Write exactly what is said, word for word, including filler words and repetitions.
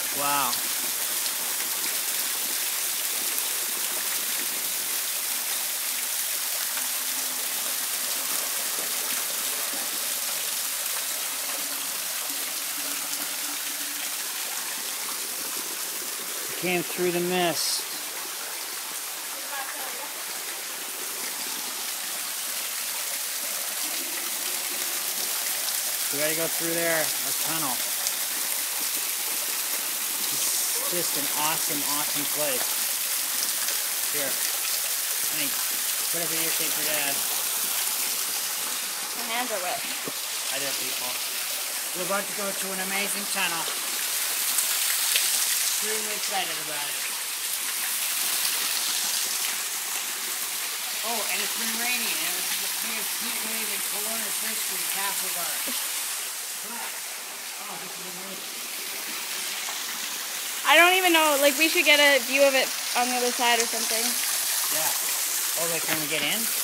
Wow. It came through the mist. We gotta go through there, a tunnel. It's just an awesome, awesome place. Here, honey, put a video tape for Dad. My hands are wet. Hi there, people. We're about to go to an amazing tunnel. Extremely excited about it. Oh, and it's been raining, and it's the biggest heat wave in Kelowna's history, Castle Guard. Oh, this is amazing. I don't even know, like we should get a view of it on the other side or something. Yeah. Oh, like when we get in?